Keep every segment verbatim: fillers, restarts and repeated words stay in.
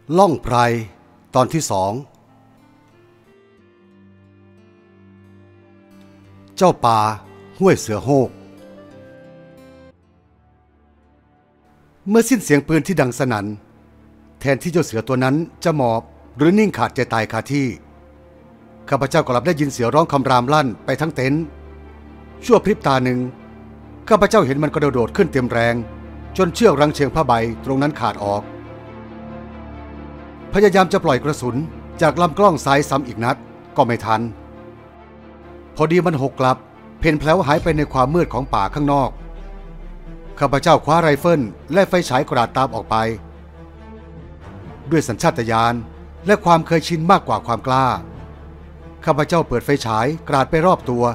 ล่องไพรตอนที่สองเจ้าป่าห้วยเสือโฮกเมื่อสิ้นเสียงปืนที่ดังสนั่นแทนที่เจ้าเสือตัวนั้นจะหมอบหรือนิ่งขาดใจตายคาที่ข้าพเจ้ากลับได้ยินเสียงร้องคำรามลั่นไปทั้งเต็นท์ชั่วพริบตาหนึ่งข้าพเจ้าเห็นมันกระโดดขึ้นเต็มแรงจนเชือกรังเชียงผ้าใบตรงนั้นขาดออกพยายามจะปล่อยกระสุนจากลำกล้องซ้ายซ้ำอีกนัดก็ไม่ทันพอดีมันหกกลับเพ่นแผลวหายไปในความมืดของป่าข้างนอกข้าพเจ้าคว้าไรเฟิลและไฟฉายกราดตามออกไปด้วยสัญชาตญาณและความเคยชินมากกว่าความกล้าข้าพเจ้าเปิดไฟฉายกราดไปรอบตัว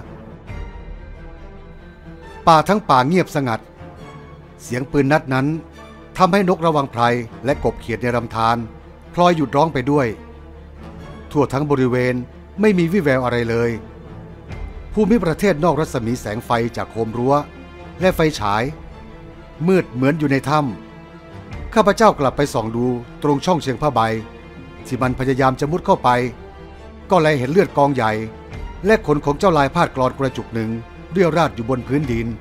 ป่าทั้งป่าเงียบสงัดเสียงปืนนัดนั้นทำให้นกระวังไพรและกบเขียดในลำธารพลอยหยุดร้องไปด้วยทั่วทั้งบริเวณไม่มีวี่แววอะไรเลยภูมิประเทศนอกรัศมีแสงไฟจากโคมรั้วและไฟฉายมืดเหมือนอยู่ในถ้ำข้าพเจ้ากลับไปส่องดูตรงช่องเชียงผ้าใบที่มันพยายามจะมุดเข้าไปก็แลเห็นเลือดกองใหญ่และขนของเจ้าลายพาดกรอนกระจุกหนึ่งเรี่ยวราดอยู่บนพื้นดิน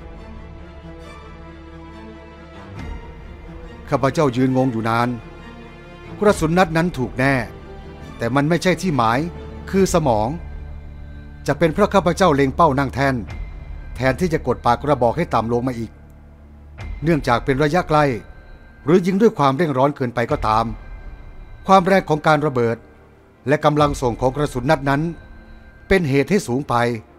ข้าพเจ้ายืนงงอยู่นานกระสุนนัดนั้นถูกแน่แต่มันไม่ใช่ที่หมายคือสมองจะเป็นเพราะข้าพเจ้าเล็งเป้านั่งแทนแทนที่จะกดปากกระบอกให้ต่ำลงมาอีกเนื่องจากเป็นระยะใกล้หรือยิงด้วยความเร่งร้อนเกินไปก็ตามความแรงของการระเบิดและกำลังส่งของกระสุนนัดนั้นเป็นเหตุให้สูงไป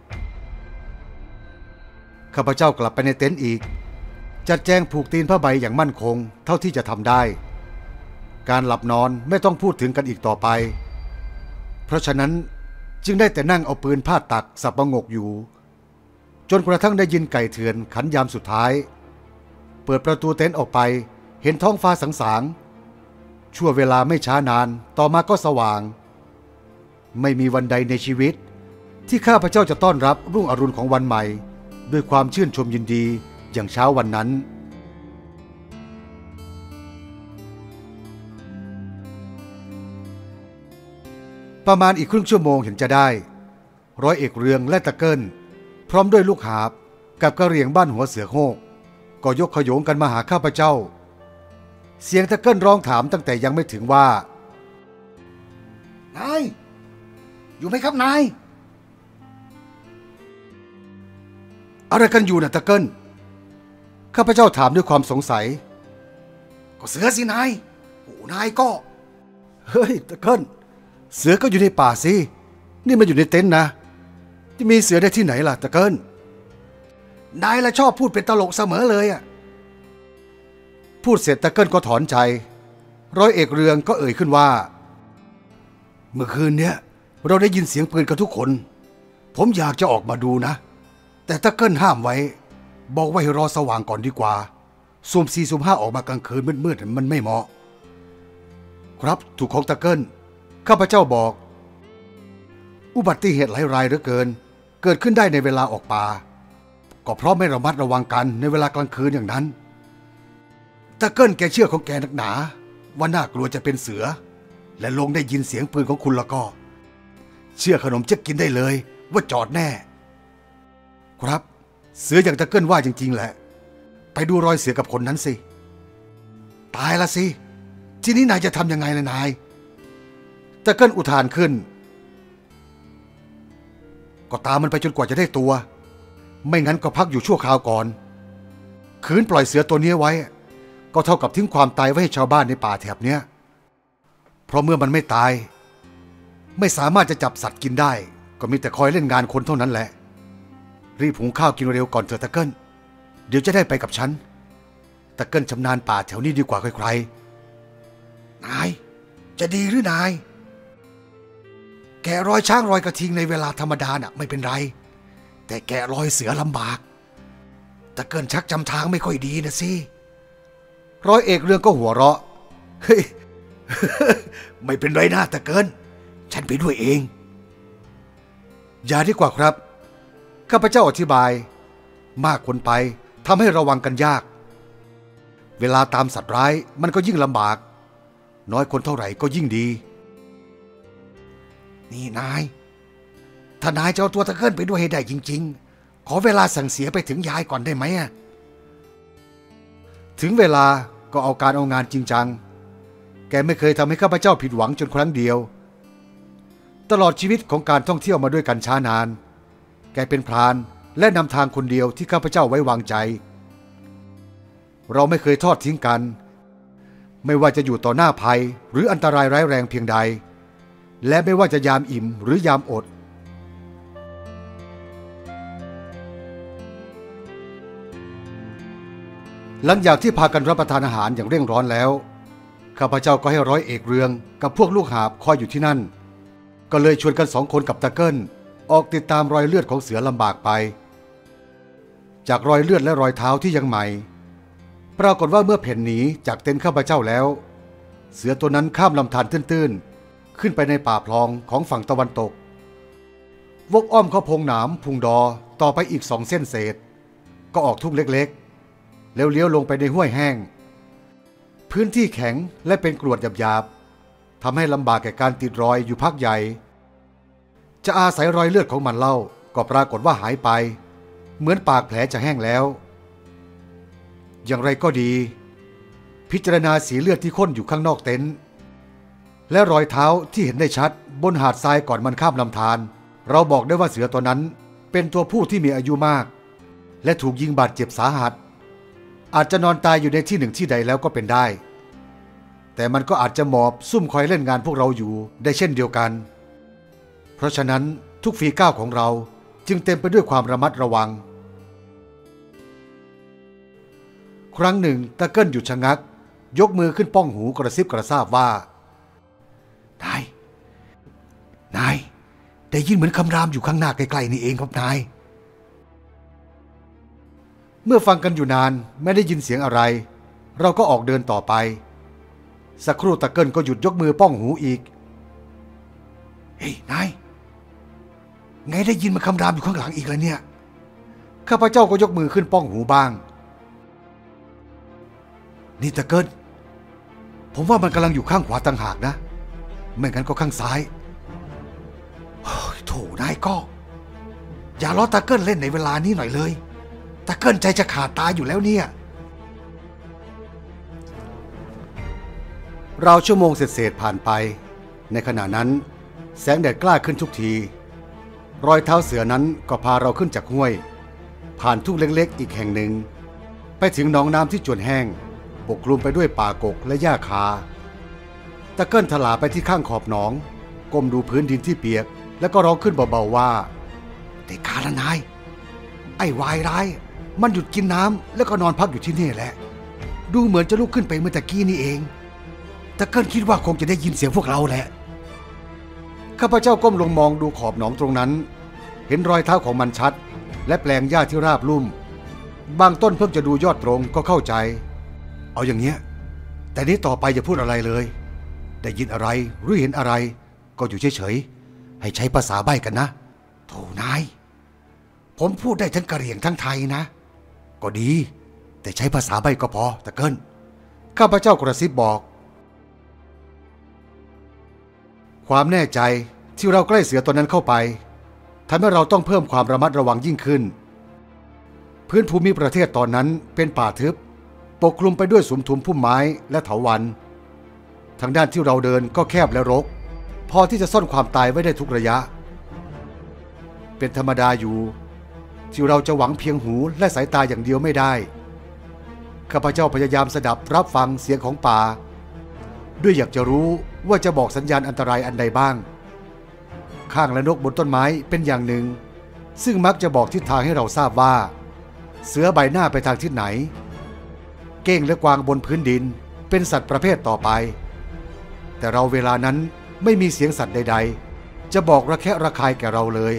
ข้าพเจ้ากลับไปในเต็นท์อีกจัดแจงผูกตีนผ้าใบอย่างมั่นคงเท่าที่จะทำได้การหลับนอนไม่ต้องพูดถึงกันอีกต่อไปเพราะฉะนั้นจึงได้แต่นั่งเอาปืนพาดตักสับประงกอยู่จนกระทั่งได้ยินไก่เถื่อนขันยามสุดท้ายเปิดประตูเต็นท์ออกไปเห็นท้องฟ้าสางๆชั่วเวลาไม่ช้านานต่อมาก็สว่างไม่มีวันใดในชีวิตที่ข้าพเจ้าจะต้อนรับรุ่งอรุณของวันใหม่ด้วยความชื่นชมยินดีอย่างเช้าวันนั้นประมาณอีกครึ่งชั่วโมงเห็นจะได้ร้อยเอกเรืองและตะเกิลพร้อมด้วยลูกหาบกับกระเหรี่ยงบ้านหัวเสือโฮกก็ยกขโยงกันมาหาข้าพเจ้าเสียงตะเกิลร้องถามตั้งแต่ยังไม่ถึงว่านายอยู่ไหมครับนายอะไรกันอยู่นะตะเกิลข้าพเจ้าถามด้วยความสงสัยก็เสือสินายโอ้นายก็เฮ้ยตะเกิลเสือก็อยู่ในป่าสินี่มันอยู่ในเต็นท์นะที่มีเสือได้ที่ไหนล่ะตะเกิลนายละชอบพูดเป็นตลกเสมอเลยอ่ะพูดเสร็จตะเกิลก็ถอนใจร้อยเอกเรืองก็เอ่ยขึ้นว่าเมื่อคืนเนี้ยเราได้ยินเสียงปืนกันทุกคนผมอยากจะออกมาดูนะแต่ตะเกิลห้ามไว้บอกว่าให้รอสว่างก่อนดีกว่าสุ่มสี่สุ่มห้าออกมากลางคืนมืดๆมันไม่เหมาะครับถูกของตะเกิลข้าพเจ้าบอกอุบัติเหตุหลายรายเหลือเกินเกิดขึ้นได้ในเวลาออกป่าก็เพราะไม่ระมัดระวังกันในเวลากลางคืนอย่างนั้นตะเกิลแกเชื่อของแกนักหนาว่าน่ากลัวจะเป็นเสือและลงได้ยินเสียงปืนของคุณแล้วก็เชื่อขนมเจ๊กกินได้เลยว่าจอดแน่ครับเสืออย่างตะเกิลว่าจริงๆแหละไปดูรอยเสือกับคนนั้นสิตายละสิทีนี้นายจะทำยังไงล่ะนายตะเกิลอุทานขึ้นก็ตามมันไปจนกว่าจะได้ตัวไม่งั้นก็พักอยู่ชั่วคราวก่อนคืนปล่อยเสือตัวนี้ไว้ก็เท่ากับทิ้งความตายไว้ให้ชาวบ้านในป่าแถบเนี้ยเพราะเมื่อมันไม่ตายไม่สามารถจะจับสัตว์กินได้ก็มีแต่คอยเล่นงานคนเท่านั้นแหละรีบหุงข้าวกินเร็วก่อนเถอะตะเกิลเดี๋ยวจะได้ไปกับฉันตะเกิลชำนาญป่าแถวนี้ดีกว่าใครๆนายจะดีหรือนายแกะรอยช้างรอยกระทิงในเวลาธรรมดาน่ะไม่เป็นไรแต่แกะรอยเสือลำบากตะเกิลชักจำทางไม่ค่อยดีนะสิร้อยเอกเรื่องก็หัวเราะเฮ้ย ไม่เป็นไรนะตะเกิลฉันไปด้วยเองอย่าดีกว่าครับข้าพเจ้าอธิบายมากคนไปทำให้ระวังกันยากเวลาตามสัตว์ร้ายมันก็ยิ่งลำบากน้อยคนเท่าไหร่ก็ยิ่งดีนี่นายถ้านายจะเอาตัวตะเกิลไปด้วยให้ได้จริงๆขอเวลาสั่งเสียไปถึงยายก่อนได้ไหมอะถึงเวลาก็เอาการเอางานจริงจังแกไม่เคยทำให้ข้าพเจ้าผิดหวังจนครั้งเดียวตลอดชีวิตของการท่องเที่ยวมาด้วยกันช้านานแกเป็นพรานและนำทางคนเดียวที่ข้าพเจ้าไว้วางใจเราไม่เคยทอดทิ้งกันไม่ว่าจะอยู่ต่อหน้าภัยหรืออันตรายร้ายแรงเพียงใดและไม่ว่าจะยามอิ่มหรือยามอดหลังจากที่พากันรับประทานอาหารอย่างเร่งร้อนแล้วข้าพเจ้าก็ให้ร้อยเอกเรืองกับพวกลูกหาบคอยอยู่ที่นั่นก็เลยชวนกันสองคนกับตะเกิลออกติดตามรอยเลือดของเสือลำบากไปจากรอยเลือดและรอยเท้าที่ยังใหม่ปรากฏว่าเมื่อเพ่นหนีจากเต็นท์ข้าพเจ้าแล้วเสือตัวนั้นข้ามลำธารตื้นๆขึ้นไปในป่าพลองของฝั่งตะวันตกวกอ้อมเข้าพงหนามพุงดอต่อไปอีกสองเส้นเศษก็ออกทุ่งเล็กๆแล้วเลี้ยวลงไปในห้วยแห้งพื้นที่แข็งและเป็นกรวดหยาบๆทำให้ลำบากแก่การติดรอยอยู่พักใหญ่จะอาศัยรอยเลือดของมันเล่าก็ปรากฏว่าหายไปเหมือนปากแผลจะแห้งแล้วอย่างไรก็ดีพิจารณาสีเลือดที่ข้นอยู่ข้างนอกเต็นท์และรอยเท้าที่เห็นได้ชัดบนหาดทรายก่อนมันข้ามลำธารเราบอกได้ว่าเสือตัวนั้นเป็นตัวผู้ที่มีอายุมากและถูกยิงบาดเจ็บสาหัสอาจจะนอนตายอยู่ในที่หนึ่งที่ใดแล้วก็เป็นได้แต่มันก็อาจจะหมอบซุ่มคอยเล่นงานพวกเราอยู่ได้เช่นเดียวกันเพราะฉะนั้นทุกฝีก้าวของเราจึงเต็มไปด้วยความระมัดระวังครั้งหนึ่งตะเกิลหยุดชะงักยกมือขึ้นป้องหูกระซิบกระซาบว่านายนายได้ยินเหมือนคำรามอยู่ข้างหน้าใกล้ๆนี่เองครับนายเมื่อฟังกันอยู่นานไม่ได้ยินเสียงอะไรเราก็ออกเดินต่อไปสักครู่ตะเกิลก็หยุดยกมือป้องหูอีกเฮ้ยนายไงได้ยินมันคำรามอยู่ข้างหลังอีกแล้วเนี่ยข้าพเจ้าก็ยกมือขึ้นป้องหูบ้างนี่ตะเกิลผมว่ามันกำลังอยู่ข้างขวาต่างหากนะไม่งั้นก็ข้างซ้ายโถ่นายก็อย่าล้อตะเกิลเล่นในเวลานี้หน่อยเลยตะเกิลใจจะขาดตายอยู่แล้วเนี่ยเราชั่วโมงเศษๆผ่านไปในขณะนั้นแสงแดดกล้าขึ้นทุกทีรอยเท้าเสือนั้นก็พาเราขึ้นจากห้วยผ่านทุ่งเล็กๆอีกแห่งหนึ่งไปถึงหนองน้ำที่จวนแห้งปกคลุมไปด้วยป่ากกและหญ้าคาตะเกิลถลาไปที่ข้างขอบหนองก้มดูพื้นดินที่เปียกแล้วก็ร้องขึ้นเบาๆว่าแต่กาละนายไอ้วายร้ายมันหยุดกินน้ำแล้วก็นอนพักอยู่ที่นี่แหละดูเหมือนจะลุกขึ้นไปเมื่อตะกี้นี่เองตะเกิลคิดว่าคงจะได้ยินเสียงพวกเราแหละข้าพเจ้าก้มลงมองดูขอบหนองตรงนั้นเห็นรอยเท้าของมันชัดและแปลงหญ้าที่ราบลุ่มบางต้นเพิ่งจะดูยอดตรงก็เข้าใจเอาอย่างเนี้ยแต่นี้ต่อไปอย่าพูดอะไรเลยได้ยินอะไรหรือเห็นอะไรก็อยู่เฉยๆให้ใช้ภาษาใบ้กันนะโธ่นายผมพูดได้ทั้งกะเหรี่ยงทั้งไทยนะก็ดีแต่ใช้ภาษาใบ้ก็พอตะเกิลข้าพเจ้ากระซิบบอกความแน่ใจที่เราใกล้เสือตัวนั้นเข้าไปทำให้เราต้องเพิ่มความระมัดระวังยิ่งขึ้นพื้นภูมิประเทศตอนนั้นเป็นป่าทึบปกคลุมไปด้วยสุมทุมพุ่มไม้และเถาวัลย์ทางด้านที่เราเดินก็แคบและรกพอที่จะซ่อนความตายไว้ได้ทุกระยะเป็นธรรมดาอยู่ที่เราจะหวังเพียงหูและสายตาอย่างเดียวไม่ได้ข้าพเจ้าพยายามสดับรับฟังเสียงของป่าด้วยอยากจะรู้ว่าจะบอกสัญญาณอันตรายอันใดบ้างข้างและนกบนต้นไม้เป็นอย่างหนึ่งซึ่งมักจะบอกทิศทางให้เราทราบว่าเสือใบหน้าไปทางทิศไหนเก้งและกวางบนพื้นดินเป็นสัตว์ประเภทต่อไปแต่เราเวลานั้นไม่มีเสียงสัตว์ใดๆจะบอกระแคะระคายแก่เราเลย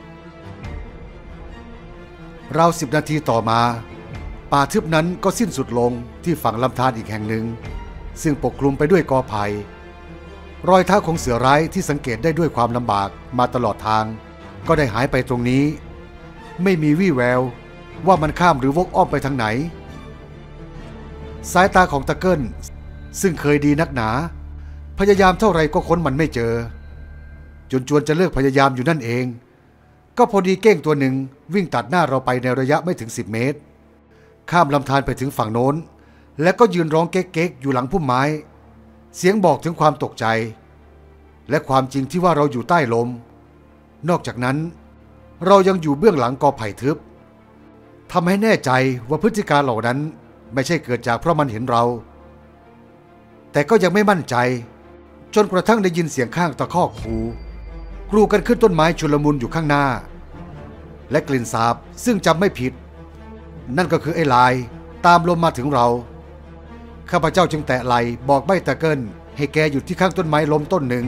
เราสิบนาทีต่อมาป่าทึบนั้นก็สิ้นสุดลงที่ฝั่งลำธารอีกแห่งหนึ่งซึ่งปกคลุมไปด้วยกอไผ่รอยเท้าของเสือร้ายที่สังเกตได้ด้วยความลำบากมาตลอดทางก็ได้หายไปตรงนี้ไม่มีวี่แววว่ามันข้ามหรือวกอ้อมไปทางไหนสายตาของตะเกิลซึ่งเคยดีนักหนาพยายามเท่าไรก็ค้นมันไม่เจอจนจวนจะเลิกพยายามอยู่นั่นเองก็พอดีเก้งตัวหนึ่งวิ่งตัดหน้าเราไปในระยะไม่ถึงสิบเมตรข้ามลำธารไปถึงฝั่งโน้นและก็ยืนร้องเก๊กๆอยู่หลังพุ่มไม้เสียงบอกถึงความตกใจและความจริงที่ว่าเราอยู่ใต้ลมนอกจากนั้นเรายังอยู่เบื้องหลังกอไผ่ทึบทำให้แน่ใจว่าพฤติการเหล่านั้นไม่ใช่เกิดจากเพราะมันเห็นเราแต่ก็ยังไม่มั่นใจจนกระทั่งได้ยินเสียงข้างตะคอกคูกรูกันขึ้นต้นไม้ชุลมุนอยู่ข้างหน้าและกลิ่นสาบซึ่งจำไม่ผิดนั่นก็คือไอ้ลายตามลมมาถึงเราข้าพเจ้าจึงแตะไหล่บอกใบ้ตะเกิลให้แกหยุดที่ข้างต้นไม้ล้มต้นหนึ่ง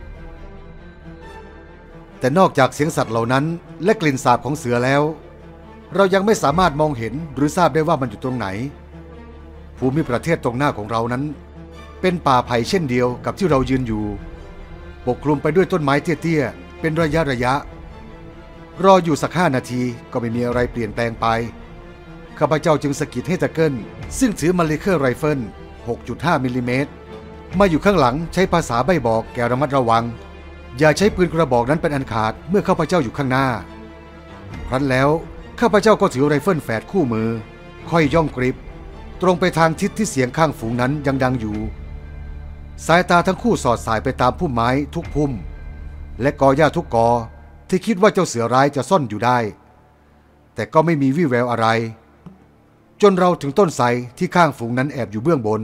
แต่นอกจากเสียงสัตว์เหล่านั้นและกลิ่นสาบของเสือแล้วเรายังไม่สามารถมองเห็นหรือทราบได้ว่ามันอยู่ตรงไหนภูมิประเทศตรงหน้าของเรานั้นเป็นป่าไผ่เช่นเดียวกับที่เรายืนอยู่ปกคลุมไปด้วยต้นไม้เตี้ยๆเป็นระยะระยะรออยู่สักห้านาทีก็ไม่มีอะไรเปลี่ยนแปลงไปข้าพเจ้าจึงสะกิดให้ตะเกิลซึ่งถือมาเลเคอร์ไรเฟิล หกจุดห้า มิลลิเมตรมาอยู่ข้างหลังใช้ภาษาใบ้บอกแกระมัดระวังอย่าใช้ปืนกระบอกนั้นเป็นอันขาดเมื่อข้าพเจ้าอยู่ข้างหน้าครั้นแล้วข้าพเจ้าก็ถือไรเฟิลแฝดคู่มือค่อยย่องกริบตรงไปทางทิศที่เสียงข้างฝูงนั้นยังดังอยู่สายตาทั้งคู่สอดสายไปตามพุ่มไม้ทุกพุ่มและกอหญ้าทุกกอที่คิดว่าเจ้าเสือร้ายจะซ่อนอยู่ได้แต่ก็ไม่มีวี่แววอะไรจนเราถึงต้นไทรที่ข้างฝูงนั้นแอบอยู่เบื้องบน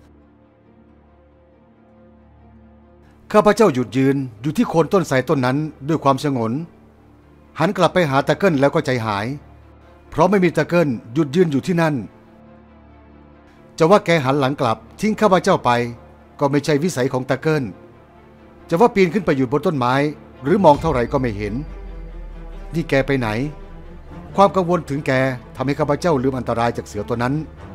ข้าพเจ้าหยุดยืนอยู่ที่โคนต้นไทรต้นนั้นด้วยความสงนหันกลับไปหาตะเกิลแล้วก็ใจหายเพราะไม่มีตะเกิลหยุดยืนอยู่ที่นั่นจะว่าแกหันหลังกลับทิ้งข้าพเจ้าไปก็ไม่ใช่วิสัยของตะเกิลจะว่าปีนขึ้นไปอยู่บนต้นไม้หรือมองเท่าไหร่ก็ไม่เห็นนี่แกไปไหนความกังวลถึงแกทำให้ข้าพเจ้าลืมอันตรายจากเสือตัวนั้น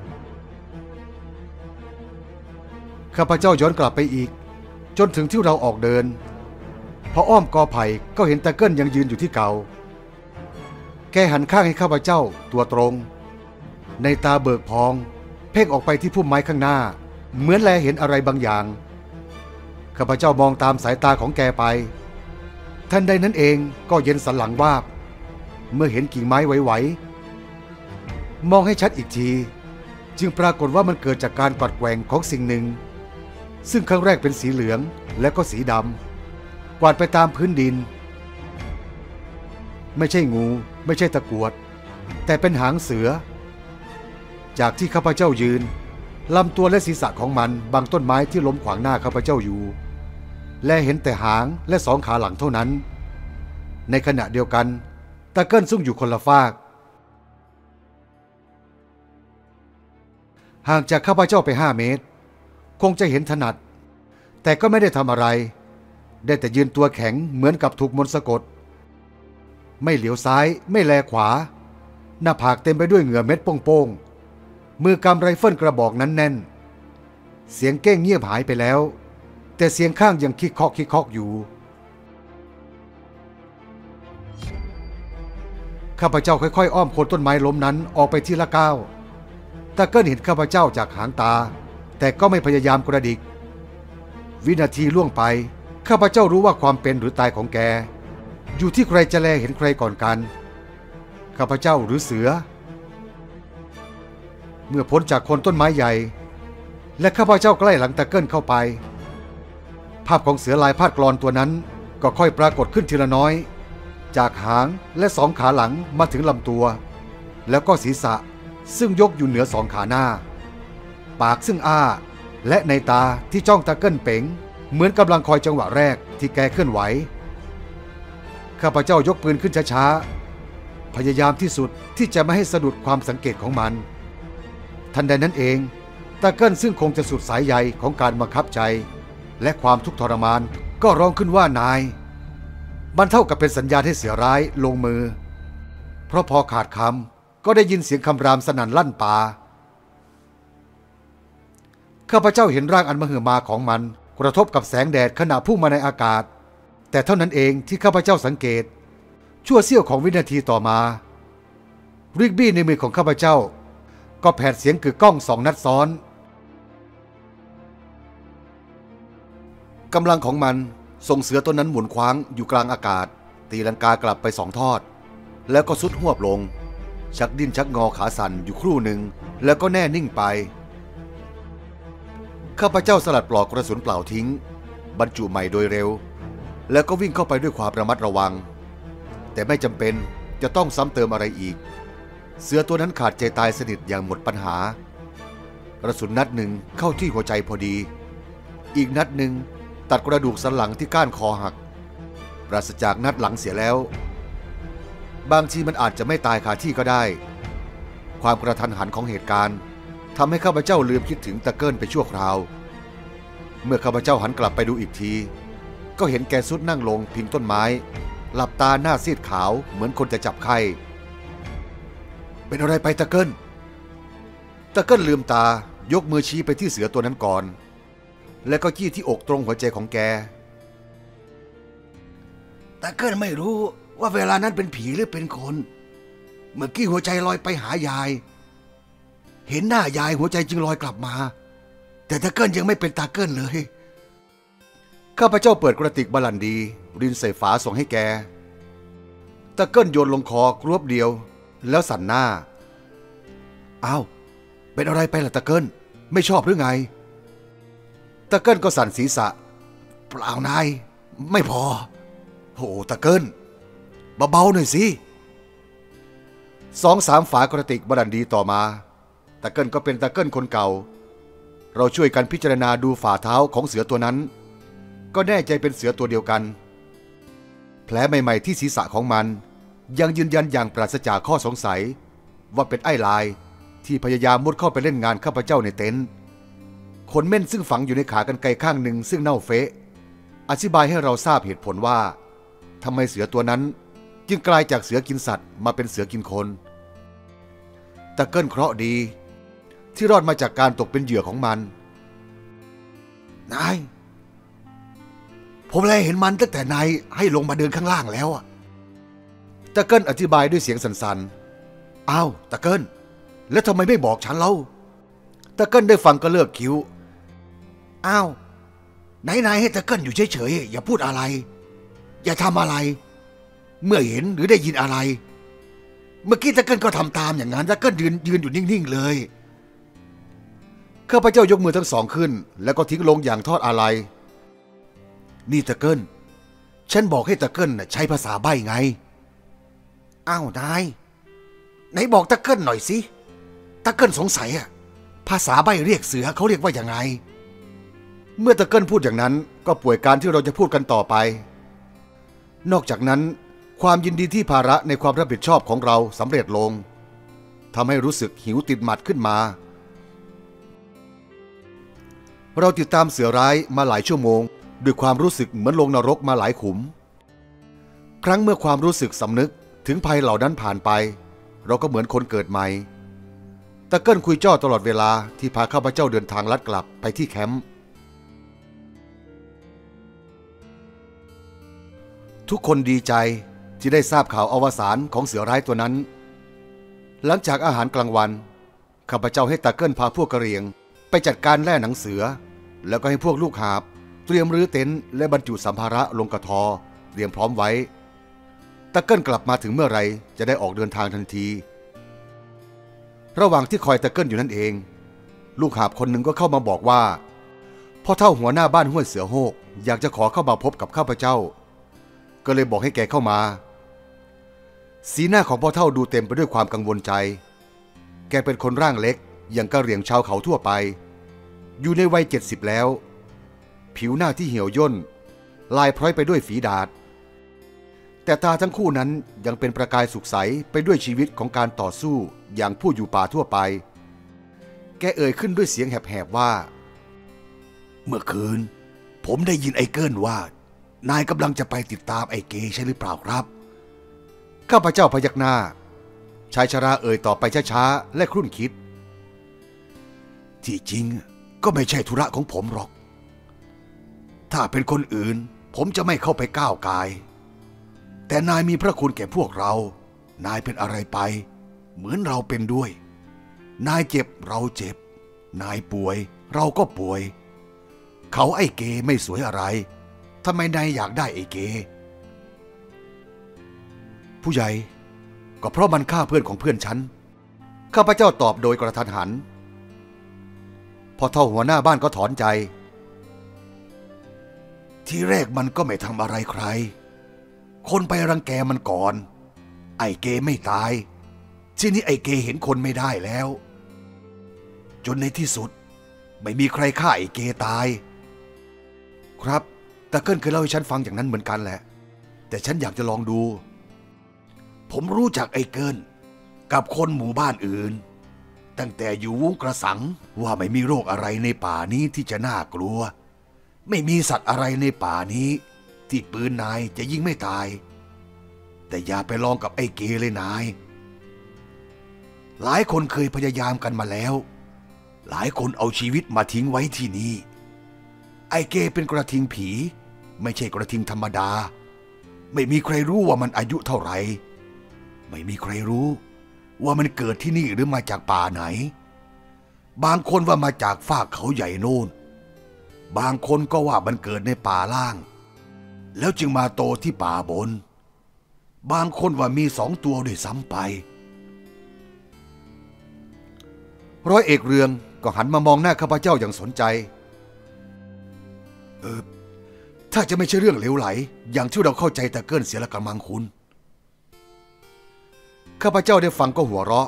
ข้าพเจ้าย้อนกลับไปอีกจนถึงที่เราออกเดินพออ้อมกอไผ่ก็เห็นตะเกิลยังยืนอยู่ที่เก่าแกหันข้างให้ข้าพเจ้าตัวตรงในตาเบิกพองเพ่งออกไปที่พุ่มไม้ข้างหน้าเหมือนแลเห็นอะไรบางอย่างข้าพเจ้ามองตามสายตาของแกไปทันใดนั้นเองก็เย็นสันหลังวาบเมื่อเห็นกิ่งไม้ไหวๆมองให้ชัดอีกทีจึงปรากฏว่ามันเกิดจากการกวัดแกว่งของสิ่งหนึ่งซึ่งครั้งแรกเป็นสีเหลืองและก็สีดำกวาดไปตามพื้นดินไม่ใช่งูไม่ใช่ตะกรวดแต่เป็นหางเสือจากที่ข้าพเจ้ายืนลำตัวและศีรษะของมันบังต้นไม้ที่ล้มขวางหน้าข้าพเจ้าอยู่และเห็นแต่หางและสองขาหลังเท่านั้นในขณะเดียวกันตะเกิลซุ่งอยู่คนละฟากห่างจากข้าพเจ้าไปห้าเมตรคงจะเห็นถนัดแต่ก็ไม่ได้ทำอะไรได้แต่ยืนตัวแข็งเหมือนกับถูกมนต์สะกดไม่เหลียวซ้ายไม่แลขวาหน้าผากเต็มไปด้วยเหงื่อเม็ดโป้งๆมือกำไรเฟิลกระบอกนั้นแน่นเสียงเก้งเงียบหายไปแล้วแต่เสียงข้างยังคิกคอกคิกคอกอยู่ข้าพเจ้าค่อยๆอ้อมโคนต้นไม้ล้มนั้นออกไปทีละก้าวตะเกิลเห็นข้าพเจ้าจากหางตาแต่ก็ไม่พยายามกระดิกวินาทีล่วงไปข้าพเจ้ารู้ว่าความเป็นหรือตายของแกอยู่ที่ใครจะแลเห็นใครก่อนกันข้าพเจ้าหรือเสือเมื่อพ้นจากโคนต้นไม้ใหญ่และข้าพเจ้าใกล้หลังตะเกิลเข้าไปภาพของเสือลายพาดกลอนตัวนั้นก็ค่อยปรากฏขึ้นทีละน้อยจากหางและสองขาหลังมาถึงลำตัวแล้วก็ศีรษะซึ่งยกอยู่เหนือสองขาหน้าปากซึ่งอ้าและในตาที่จ้องตะเกิลเป๋งเหมือนกำลังคอยจังหวะแรกที่แกเคลื่อนไหวข้าพเจ้ายกปืนขึ้นช้าๆพยายามที่สุดที่จะไม่ให้สะดุดความสังเกตของมันทันใดนั้นเองตะเกิลซึ่งคงจะสุดสายใยของการบังคับใจและความทุกข์ทรมานก็ร้องขึ้นว่านายมันเท่ากับเป็นสัญญาณให้เสือร้ายลงมือเพราะพอขาดคำก็ได้ยินเสียงคำรามสนั่นลั่นป่าข้าพเจ้าเห็นร่างอันมหึมาของมันกระทบกับแสงแดดขณะพุ่งมาในอากาศแต่เท่านั้นเองที่ข้าพเจ้าสังเกตชั่วเสี้ยวของวินาทีต่อมาริกบี้ในมือของข้าพเจ้าก็แผดเสียงกึกก้องสองนัดซ้อนกำลังของมันส่งเสือตัวนั้นหมุนคว้างอยู่กลางอากาศตีลังกากลับไปสองทอดแล้วก็สุดหวบลงชักดิ้นชักงอขาสั่นอยู่ครู่หนึ่งแล้วก็แน่นิ่งไปข้าพเจ้าสลัดปลอกกระสุนเปล่าทิ้งบรรจุใหม่โดยเร็วแล้วก็วิ่งเข้าไปด้วยความระมัดระวังแต่ไม่จำเป็นจะต้องซ้ำเติมอะไรอีกเสือตัวนั้นขาดใจตายสนิทอย่างหมดปัญหากระสุนนัดหนึ่งเข้าที่หัวใจพอดีอีกนัดหนึ่งตัดกระดูกสันหลังที่ก้านคอหักปราศจากนัดหลังเสียแล้วบางทีมันอาจจะไม่ตายคาที่ก็ได้ความกระทันหันของเหตุการณ์ทำให้ข้าพเจ้าลืมคิดถึงตะเกิลไปชั่วคราวเมื่อข้าพเจ้าหันกลับไปดูอีกทีก็เห็นแกซุดนั่งลงพิงต้นไม้หลับตาหน้าซีดขาวเหมือนคนจะจับไข้เป็นอะไรไปตะเกิลตะเกิลลืมตายกมือชี้ไปที่เสือตัวนั้นก่อนแล้วก็จี้ที่อกตรงหัวใจของแกตะเกิลไม่รู้ว่าเวลานั้นเป็นผีหรือเป็นคนเมื่อกี้หัวใจลอยไปหายายเห็นหน้ายายหัวใจจึงลอยกลับมาแต่ตะเกิลยังไม่เป็นตะเกิลเลยข้าพเจ้าเปิดกระติกบาลันดีรินใส่ฝาส่งให้แกตะเกิลโยนลงคอกรวบเดียวแล้วสั่นหน้าอ้าวเป็นอะไรไปล่ะตะเกิลไม่ชอบหรือไงตะเกิลก็สั่นศีรษะเปล่านายไม่พอโหตะเกิลเบาๆหน่อยสิสองสามฝากระติกบาลันดีต่อมาตะเกิลก็เป็นตะเกิลคนเก่าเราช่วยกันพิจารณาดูฝ่าเท้าของเสือตัวนั้นก็แน่ใจเป็นเสือตัวเดียวกันแผลใหม่ๆที่ศีรษะของมันยังยืนยันอย่างปราศจากข้อสงสัยว่าเป็นไอ้ลายที่พยายามมุดเข้าไปเล่นงานข้าพเจ้าในเต็นท์ขนเม่นซึ่งฝังอยู่ในขากรรไกรข้างหนึ่งซึ่งเน่าเฟะอธิบายให้เราทราบเหตุผลว่าทำไมเสือตัวนั้นจึงกลายจากเสือกินสัตว์มาเป็นเสือกินคนตะเกิลเคราะห์ดีที่รอดมาจากการตกเป็นเหยื่อของมันนายผมเลยเห็นมันตั้งแต่นายให้ลงมาเดินข้างล่างแล้วอะตะเกิลอธิบายด้วยเสียงสั่นๆอ้าวตะเกิลแล้วทำไมไม่บอกฉันเล่าตะเกิลได้ฟังก็เลิกคิ้วอ้าวไหนนายให้ตะเกิลอยู่เฉยๆอย่าพูดอะไรอย่าทำอะไรเมื่อเห็นหรือได้ยินอะไรเมื่อกี้ตะเกิลก็ทำตามอย่างนั้นตะเกิลยืนยืนอยู่นิ่งๆเลยข้าพเจ้ายกมือทั้งสองขึ้นแล้วก็ทิ้งลงอย่างทอดอาลัยนี่ตะเกิลฉันบอกให้ตะเกิลใช้ภาษาใบ้ไงอ้าวนายไหนบอกตะเกิลหน่อยสิตะเกิลสงสัยอะภาษาใบ้เรียกเสือเขาเรียกว่าอย่างไงเมื่อตะเกิลพูดอย่างนั้นก็ป่วยการที่เราจะพูดกันต่อไปนอกจากนั้นความยินดีที่ภาระในความรับผิดชอบของเราสำเร็จลงทำให้รู้สึกหิวติดหมัดขึ้นมาเราติดตามเสือร้ายมาหลายชั่วโมงด้วยความรู้สึกเหมือนลงนรกมาหลายขุมครั้งเมื่อความรู้สึกสำนึกถึงภัยเหล่านั้นผ่านไปเราก็เหมือนคนเกิดใหม่ตะเกิลคุยจ้อตลอดเวลาที่พาข้าพเจ้าเดินทางลัดกลับไปที่แคมป์ทุกคนดีใจที่ได้ทราบข่าวอวสานของเสือร้ายตัวนั้นหลังจากอาหารกลางวันข้าพเจ้าให้ตะเกิลพาพวกกะเหรี่ยงไปจัดการแล่หนังเสือแล้วก็ให้พวกลูกหาบเตรียมรื้อเต็นท์และบรรจุสัมภาระลงกระทอเตรียมพร้อมไว้ตะเกิลกลับมาถึงเมื่อไรจะได้ออกเดินทางทันทีระหว่างที่คอยตะเกิลอยู่นั่นเองลูกหาบคนหนึ่งก็เข้ามาบอกว่าพ่อเฒ่าหัวหน้าบ้านห้วยเสือโฮกอยากจะขอเข้ามาพบกับข้าพเจ้าก็เลยบอกให้แกเข้ามาสีหน้าของพ่อเฒ่าดูเต็มไปด้วยความกังวลใจแกเป็นคนร่างเล็กอย่างกะเหรี่ยงชาวเขาทั่วไปอยู่ในวัยเจ็ดสิบแล้วผิวหน้าที่เหี่ยวย่นลายพร้อยไปด้วยฝีดาษแต่ตาทั้งคู่นั้นยังเป็นประกายสุขใสไปด้วยชีวิตของการต่อสู้อย่างผู้อยู่ป่าทั่วไปแกเอ่ยขึ้นด้วยเสียงแหบๆว่าเมื่อคืนผมได้ยินไอ้เกิ้ลว่านายกำลังจะไปติดตามไอ้เกใช่หรือเปล่าครับข้าพเจ้าพยักหน้าชายชราเอ่ยต่อไปช้าๆและครุ่นคิดที่จริงก็ไม่ใช่ธุระของผมหรอกถ้าเป็นคนอื่นผมจะไม่เข้าไปก้าวกายแต่นายมีพระคุณแก่พวกเรานายเป็นอะไรไปเหมือนเราเป็นด้วยนายเจ็บเราเจ็บนายป่วยเราก็ป่วยเขาไอ้เกไม่สวยอะไรทำไมนายอยากได้ไอ้เกผู้ใหญ่ก็เพราะมันฆ่าเพื่อนของเพื่อนฉันข้าพเจ้าตอบโดยกระทันหันพอเท่าหัวหน้าบ้านก็ถอนใจทีแรกมันก็ไม่ทำอะไรใครคนไปรังแกมันก่อนไอ้เกไม่ตายทีนี้ไอ้เกเห็นคนไม่ได้แล้วจนในที่สุดไม่มีใครฆ่าไอ้เกตายครับตาเกิ้ลเคยเล่าให้ฉันฟังอย่างนั้นเหมือนกันแหละแต่ฉันอยากจะลองดูผมรู้จักไอ้เกิ้ลกับคนหมู่บ้านอื่นตั้งแต่อยู่วุ้งกระสังว่าไม่มีโรคอะไรในป่านี้ที่จะน่ากลัวไม่มีสัตว์อะไรในป่านี้ที่ปืนนายจะยิงไม่ตายแต่อย่าไปลองกับไอ้เกเลยนายหลายคนเคยพยายามกันมาแล้วหลายคนเอาชีวิตมาทิ้งไว้ที่นี่ไอ้เกเป็นกระทิงผีไม่ใช่กระทิงธรรมดาไม่มีใครรู้ว่ามันอายุเท่าไหร่ไม่มีใครรู้ว่ามันเกิดที่นี่หรือมาจากป่าไหนบางคนว่ามาจากฟากเขาใหญ่โน่นบางคนก็ว่ามันเกิดในป่าล่างแล้วจึงมาโตที่ป่าบนบางคนว่ามีสองตัวด้วยซ้ำไปร้อยเอกเรืองก็หันมามองหน้าข้าพเจ้าอย่างสนใจเออถ้าจะไม่ใช่เรื่องเหลวไหลอย่างที่เราเข้าใจตะเกิ้ลเสียละกระมังคุณข้าพเจ้าได้ฟังก็หัวเราะ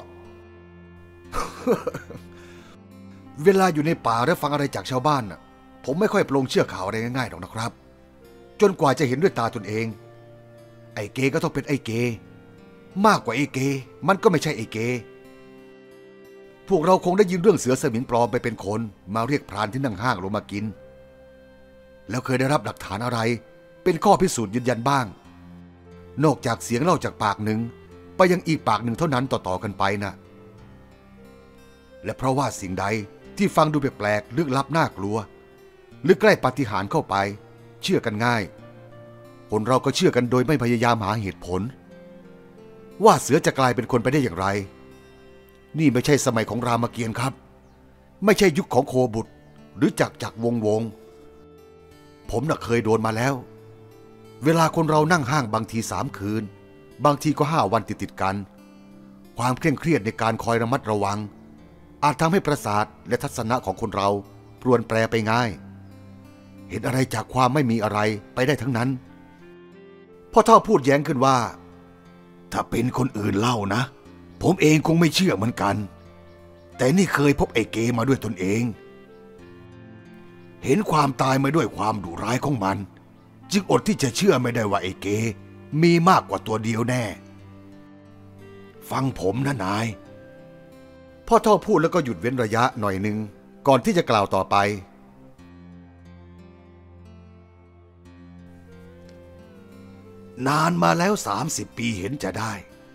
เวลาอยู่ในป่าและฟังอะไรจากชาวบ้านน่ะผมไม่ค่อยปลงเชื่อข่าวอะไรง่ายๆหรอกนะครับจนกว่าจะเห็นด้วยตาตนเองไอ้เกก็ต้องเป็นไอ้เกมากกว่าไอ้เกมันก็ไม่ใช่ไอ้เกพวกเราคงได้ยินเรื่องเสือสมิงปลอมไปเป็นคนมาเรียกพรานที่นั่งห้างลงมากินแล้วเคยได้รับหลักฐานอะไรเป็นข้อพิสูจน์ยืนยันบ้างนอกจากเสียงเล่าจากปากหนึ่งไปยังอีกปากหนึ่งเท่านั้นต่อๆกันไปนะและเพราะว่าสิ่งใดที่ฟังดูแปลกๆลึกลับน่ากลัวหรือใกล้ปาฏิหาริย์เข้าไปเชื่อกันง่ายคนเราก็เชื่อกันโดยไม่พยายามหาเหตุผลว่าเสือจะกลายเป็นคนไปได้อย่างไรนี่ไม่ใช่สมัยของรามเกียรติ์ครับไม่ใช่ยุคของโคบุตรหรือจักรจักรวงวงผมน่ะเคยโดนมาแล้วเวลาคนเรานั่งห้างบางทีสามคืนบางทีก็ห้าวันติดติดกันความเคร่งเครียดในการคอยระมัดระวังอาจทำให้ประสาทและทัศนะของคนเราปรวนแปรไปง่ายเห็นอะไรจากความไม่มีอะไรไปได้ทั้งนั้นพ่อเฒ่าพูดแย้งขึ้นว่าถ้าเป็นคนอื่นเล่านะผมเองคงไม่เชื่อเหมือนกันแต่นี่เคยพบไอ้เกมาด้วยตนเองเห็นความตายมาด้วยความดุร้ายของมันจึงอดที่จะเชื่อไม่ได้ว่าไอ้เกมีมากกว่าตัวเดียวแน่ฟังผมนะนายพ่อเฒ่าพูดแล้วก็หยุดเว้นระยะหน่อยหนึ่งก่อนที่จะกล่าวต่อไปนานมาแล้วสามสิบปีเห็นจะได้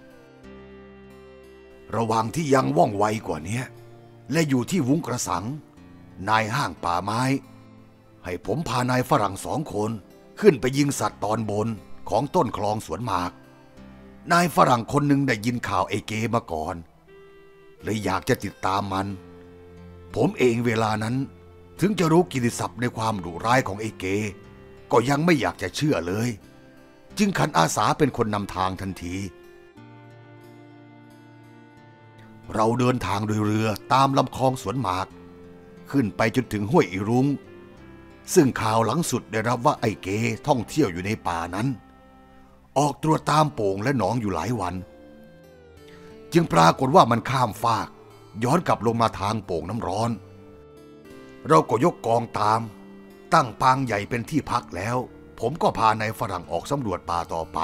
ระหว่างที่ยังว่องไวกว่านี้และอยู่ที่วุ้งกระสังนายห้างป่าไม้ให้ผมพานายฝรั่งสองคนขึ้นไปยิงสัตว์ตอนบนของต้นคลองสวนหมากนายฝรั่งคนหนึ่งได้ยินข่าวไอ้เกมาก่อนเลยอยากจะติดตามมันผมเองเวลานั้นถึงจะรู้กิตติศัพท์ในความดุร้ายของไอ้เกก็ยังไม่อยากจะเชื่อเลยจึงขันอาสาเป็นคนนำทางทันทีเราเดินทางโดยเรือตามลำคลองสวนหมากขึ้นไปจนถึงห้วยอีรุ้งซึ่งข่าวหลังสุดได้รับว่าไอ้เกท่องเที่ยวอยู่ในป่านั้นออกตรวจตามโป่งและหนองอยู่หลายวันจึงปรากฏว่ามันข้ามฟากย้อนกลับลงมาทางโป่งน้ำร้อนเราก็ยกกองตามตั้งปางใหญ่เป็นที่พักแล้วผมก็พานายฝรั่งออกสำรวจป่าต่อไป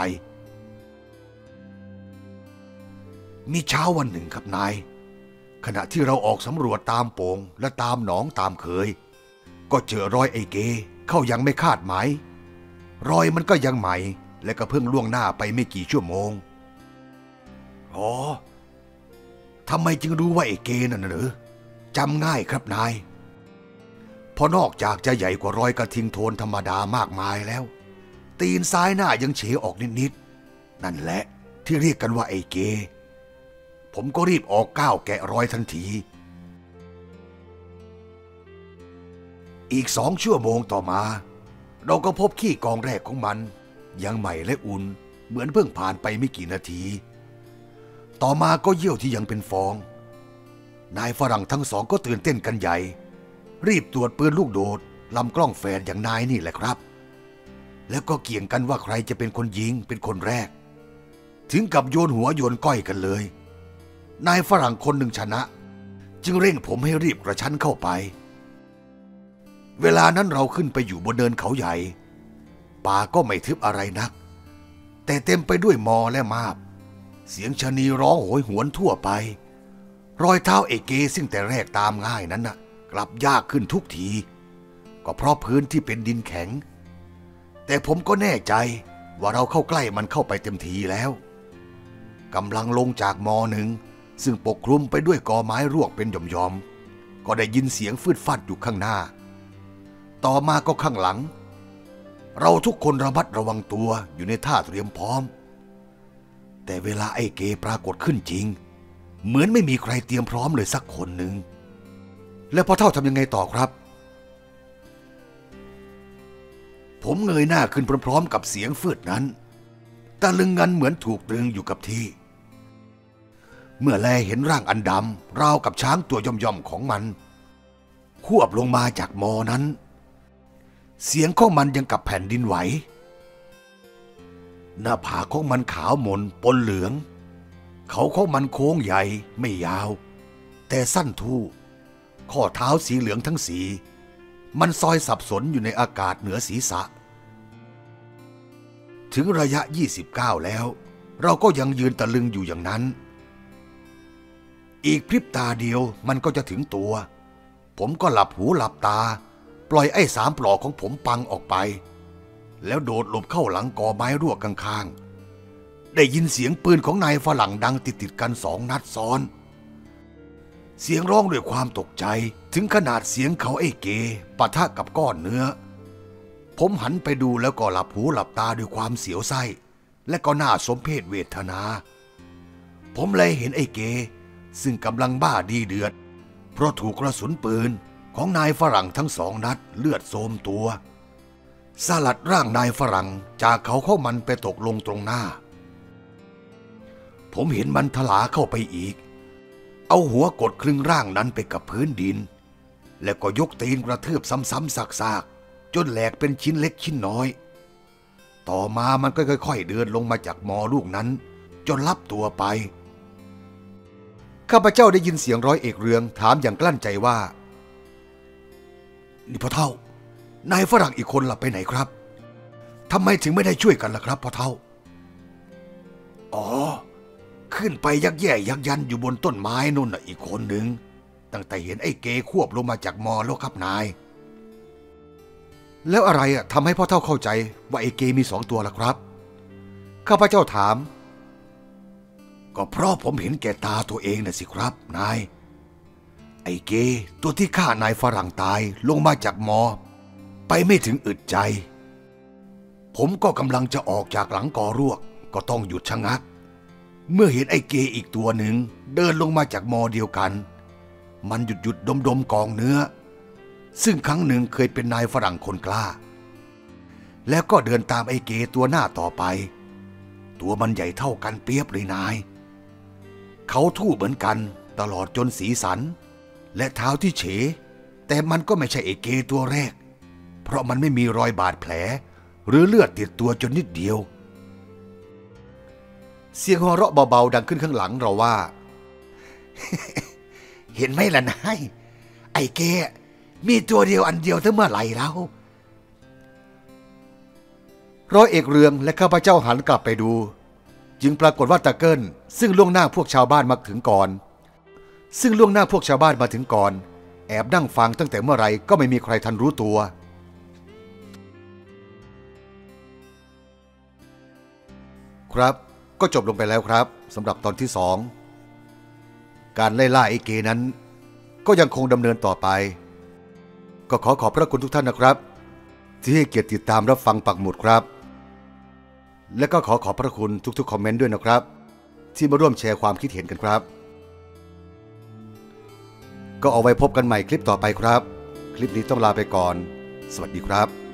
มีเช้าวันหนึ่งครับนายขณะที่เราออกสำรวจตามโป่งและตามหนองตามเคยก็เจอรอยไอ้เกเข้ายังไม่คาดหมายรอยมันก็ยังใหม่และก็เพิ่งล่วงหน้าไปไม่กี่ชั่วโมงอ๋อทำไมจึงรู้ว่าไอ้เกนั่นหรือจำง่ายครับนายเพราะนอกจากจะใหญ่กว่ารอยกระทิงโทนธรรมดามากมายแล้วตีนซ้ายหน้ายังเฉออกนิดๆนั่นแหละที่เรียกกันว่าไอ้เกผมก็รีบออกก้าวแกะรอยทันทีอีกสองชั่วโมงต่อมาเราก็พบขี้กองแรกของมันยังใหม่และอุ่นเหมือนเพิ่งผ่านไปไม่กี่นาทีต่อมาก็เยี่ยวที่ยังเป็นฟองนายฝรั่งทั้งสองก็ตื่นเต้นกันใหญ่รีบตรวจปืนลูกโดดลำกล้องแฟนอย่างนายนี่แหละครับแล้วก็เกี่ยงกันว่าใครจะเป็นคนยิงเป็นคนแรกถึงกับโยนหัวโยนก้อยกันเลยนายฝรั่งคนหนึ่งชนะจึงเร่งผมให้รีบกระชั้นเข้าไปเวลานั้นเราขึ้นไปอยู่บนเนินเขาใหญ่ป่าก็ไม่ทึบอะไรนักแต่เต็มไปด้วยมอและมาบเสียงชะนีร้องโหยหวนทั่วไปรอยเท้าเอเกซึ่งแต่แรกตามง่ายนั้นน่ะกลับยากขึ้นทุกทีก็เพราะพื้นที่เป็นดินแข็งแต่ผมก็แน่ใจว่าเราเข้าใกล้มันเข้าไปเต็มทีแล้วกำลังลงจากมอหนึ่งซึ่งปกคลุมไปด้วยกอไม้รวกเป็นหย่อมๆก็ได้ยินเสียงฟืดฟัดอยู่ข้างหน้าต่อมาก็ข้างหลังเราทุกคนระมัดระวังตัวอยู่ในท่าเตรียมพร้อมแต่เวลาไอ้เกปรากฏขึ้นจริงเหมือนไม่มีใครเตรียมพร้อมเลยสักคนหนึ่งแล้วพ่อเฒ่าทำยังไงต่อครับผมเงยหน้าขึ้นพร้อมๆกับเสียงฟืดนั้นตะลึงงันเหมือนถูกตรึงอยู่กับที่เมื่อแลเห็นร่างอันดำราวกับช้างตัวย่อมๆของมันควบลงมาจากมอนั้นเสียงของมันยังกับแผ่นดินไหวหน้าผากของมันขาวมนปนเหลืองเขาของมันโค้งใหญ่ไม่ยาวแต่สั้นทู่ข้อเท้าสีเหลืองทั้งสีมันซอยสับสนอยู่ในอากาศเหนือศีรษะถึงระยะยี่สิบเก้าแล้วเราก็ยังยืนตะลึงอยู่อย่างนั้นอีกพริบตาเดียวมันก็จะถึงตัวผมก็หลับหูหลับตาปล่อยไอ้สามปลอกของผมปังออกไปแล้วโดดหลบเข้าหลังกอไม้รั่วข้างๆได้ยินเสียงปืนของนายฝรั่งดังติดๆกันสองนัดซ้อนเสียงร้องด้วยความตกใจถึงขนาดเสียงเขาไอ้เกปะทะกับก้อนเนื้อผมหันไปดูแล้วก็หลับหูหลับตาด้วยความเสียวไส้และก็น่าสมเพชเวทนาผมเลยเห็นไอ้เกซึ่งกำลังบ้าดีเดือดเพราะถูกกระสุนปืนของนายฝรั่งทั้งสองนัดเลือดโสมตัวสลัดร่างนายฝรั่งจากเขาเข้ามันไปตกลงตรงหน้าผมเห็นมันถลาเข้าไปอีกเอาหัวกดครึ่งร่างนั้นไปกับพื้นดินแล้วก็ยกตีนกระทืบซ้ำๆซากๆจนแหลกเป็นชิ้นเล็กชิ้นน้อยต่อมามันก็ค่อยๆเดินลงมาจากมอลูกนั้นจนลับตัวไปข้าพเจ้าได้ยินเสียงร้อยเอกเรืองถามอย่างกลั้นใจว่านี่พ่อเฒ่านายฝรั่งอีกคนหลับไปไหนครับทำไมถึงไม่ได้ช่วยกันล่ะครับพ่อเฒ่าอ๋อขึ้นไปยักแย่ยักยันอยู่บนต้นไม้นู่นน่ะอีกคนหนึ่งตั้งแต่เห็นไอ้เกควบลงมาจากมอแล้วครับนายแล้วอะไรอ่ะทำให้พ่อเฒ่าเข้าใจว่าไอ้เกมีสองตัวล่ะครับข้าพเจ้าถามก็เพราะผมเห็นแก่ตาตัวเองน่ะสิครับนายไอ้เกตัวที่ฆ่านายฝรั่งตายลงมาจากมอไปไม่ถึงอึดใจผมก็กำลังจะออกจากหลังกอรวกก็ต้องหยุดชะงักเมื่อเห็นไอ้เกอีกตัวหนึ่งเดินลงมาจากมอเดียวกันมันหยุดหยุดดมดมกองเนื้อซึ่งครั้งหนึ่งเคยเป็นนายฝรั่งคนกล้าแล้วก็เดินตามไอ้เกตัวหน้าต่อไปตัวมันใหญ่เท่ากันเปียบเลยนายเขาทู่เหมือนกันตลอดจนสีสันและเท้าที่เฉแต่มันก็ไม่ใช่ไอ้เกตัวแรกเพราะมันไม่มีรอยบาดแผลหรือเลือดติดตัวจนนิดเดียวเสียงหัวเราะเบาๆดังขึ้นข้างหลังเราว่า เห็นไหมล่ะนายไอ้เกมีตัวเดียวอันเดียวทั้งเมื่อไหร่แล้วร้อยเอกเรืองและข้าพเจ้าหันกลับไปดูจึงปรากฏว่าตะเกิลซึ่งล่วงหน้าพวกชาวบ้านมาถึงก่อนซึ่งล่วงหน้าพวกชาวบ้านมาถึงก่อนแอบนั่งฟังตั้งแต่เมื่อไรก็ไม่มีใครทันรู้ตัวครับก็จบลงไปแล้วครับสำหรับตอนที่สองการไล่ล่าไอ้เกนั้นก็ยังคงดำเนินต่อไปก็ขอขอบพระคุณทุกท่านนะครับที่ให้เกียรติติดตามรับฟังปักหมุดครับและก็ขอขอบพระคุณทุกๆคอมเมนต์ด้วยนะครับที่มาร่วมแชร์ความคิดเห็นกันครับก็เอาไว้พบกันใหม่คลิปต่อไปครับคลิปนี้ต้องลาไปก่อนสวัสดีครับ